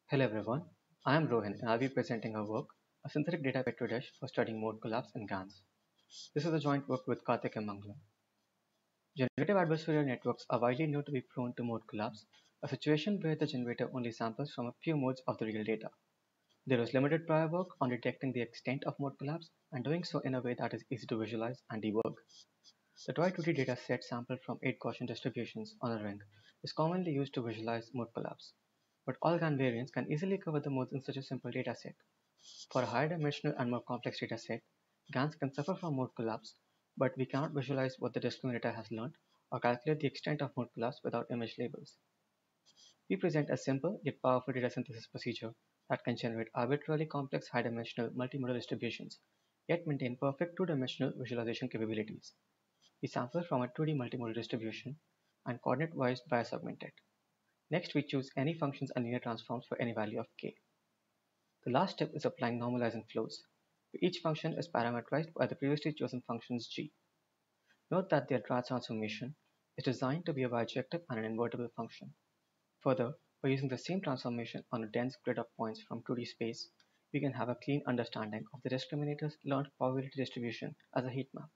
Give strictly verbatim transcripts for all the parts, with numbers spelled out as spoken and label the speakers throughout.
Speaker 1: Hello everyone, I am Rohan and I'll be presenting our work, a synthetic data Petri dish for studying mode collapse in GANs. This is a joint work with Karthik and Mangalam. Generative adversarial networks are widely known to be prone to mode collapse, a situation where the generator only samples from a few modes of the real data. There is limited prior work on detecting the extent of mode collapse and doing so in a way that is easy to visualize and debug. The toy two D dataset sampled from eight Gaussian distributions on a ring is commonly used to visualize mode collapse, but all GAN variants can easily cover the modes in such a simple dataset. For a higher dimensional and more complex dataset, GANs can suffer from mode collapse, but we cannot visualize what the discriminator has learned or calculate the extent of mode collapse without image labels. We present a simple yet powerful data synthesis procedure that can generate arbitrarily complex high-dimensional multimodal distributions, yet maintain perfect two-dimensional visualization capabilities. We sample from a two D multimodal distribution and coordinate-wise bias-augment it. Next, we choose any functions and linear transforms for any value of k. The last step is applying normalizing flows. Each function is parameterized by the previously chosen functions g. Note that the Adrat transformation is designed to be a bijective and an invertible function. Further, by using the same transformation on a dense grid of points from two D space, we can have a clean understanding of the discriminator's learned probability distribution as a heat map.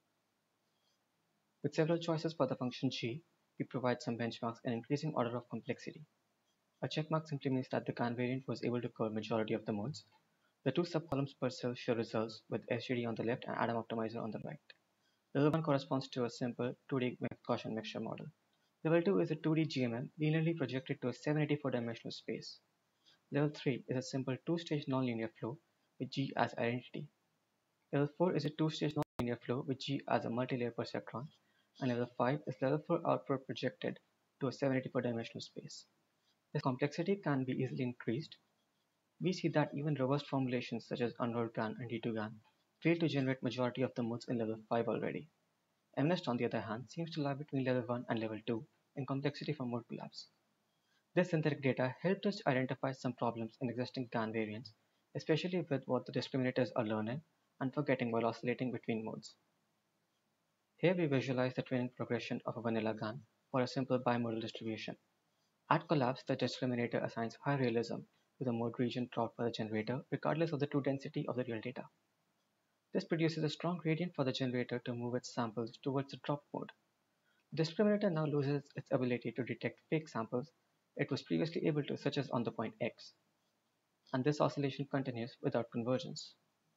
Speaker 1: With several choices for the function g, we provide some benchmarks in increasing order of complexity. A checkmark simply means that the GAN variant was able to cover majority of the modes. The two subcolumns per cell show results with S G D on the left and Adam Optimizer on the right. Level one corresponds to a simple two D Gaussian mixture model. Level two is a two D G M M linearly projected to a seven hundred eighty-four dimensional space. Level three is a simple two-stage nonlinear flow with G as identity. Level four is a two-stage nonlinear flow with G as a multilayer perceptron. And level five is level four output projected to a seven hundred eighty-four dimensional space. This complexity can be easily increased. We see that even robust formulations such as unrolled GAN and D two GAN fail to generate majority of the modes in level five already. MNest, on the other hand, seems to lie between level one and level two in complexity for mode collapse. This synthetic data helped us identify some problems in existing GAN variants, especially with what the discriminators are learning and forgetting while oscillating between modes. Here we visualize the training progression of a vanilla GAN for a simple bimodal distribution. At collapse, the discriminator assigns high realism to the mode region taught by the generator regardless of the true density of the real data. This produces a strong gradient for the generator to move its samples towards the drop mode. The discriminator now loses its ability to detect fake samples it was previously able to, such as on the point x. And this oscillation continues without convergence.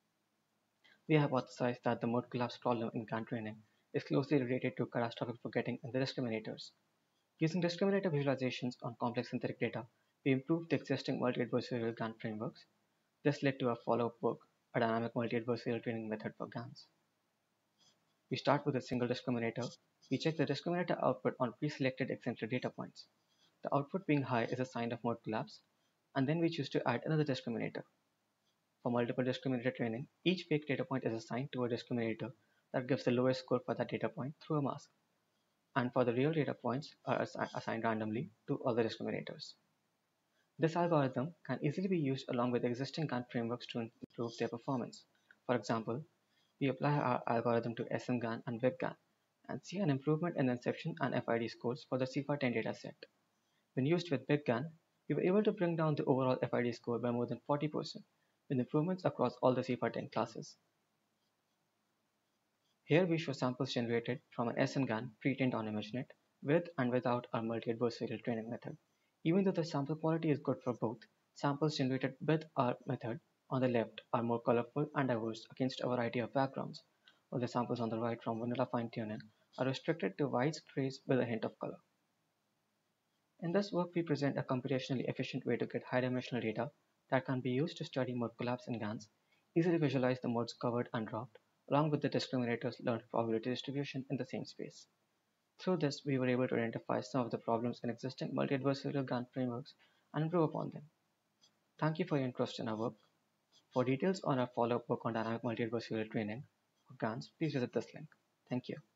Speaker 1: We hypothesize that the mode collapse problem in GAN training is closely related to catastrophic forgetting in the discriminators. Using discriminator visualizations on complex synthetic data, we improved the existing multi-adversarial GAN frameworks. This led to a follow-up work, a dynamic multi-adversarial training method for GANs. We start with a single discriminator. We check the discriminator output on pre-selected eccentric data points. The output being high is a sign of mode collapse, and then we choose to add another discriminator. For multiple discriminator training, each fake data point is assigned to a discriminator that gives the lowest score for that data point through a mask. And for the real data points are assi assigned randomly to all the discriminators. This algorithm can easily be used along with existing GAN frameworks to improve their performance. For example, we apply our algorithm to S M GAN and WebGAN and see an improvement in the inception and F I D scores for the C F A ten dataset. When used with BigGAN, we were able to bring down the overall F I D score by more than forty percent, with improvements across all the C F A ten classes. Here we show samples generated from an S M GAN pre-trained on ImageNet with and without our multi-adversarial training method. Even though the sample quality is good for both, samples generated with our method on the left are more colorful and diverse against a variety of backgrounds, while the samples on the right from vanilla fine-tuning are restricted to white grays with a hint of color. In this work, we present a computationally efficient way to get high-dimensional data that can be used to study mode collapse in GANs, easily visualize the modes covered and dropped, along with the discriminator's learned probability distribution in the same space. Through this, we were able to identify some of the problems in existing multi-adversarial GAN frameworks and improve upon them. Thank you for your interest in our work. For details on our follow-up work on dynamic multi-adversarial training for GANs, please visit this link. Thank you.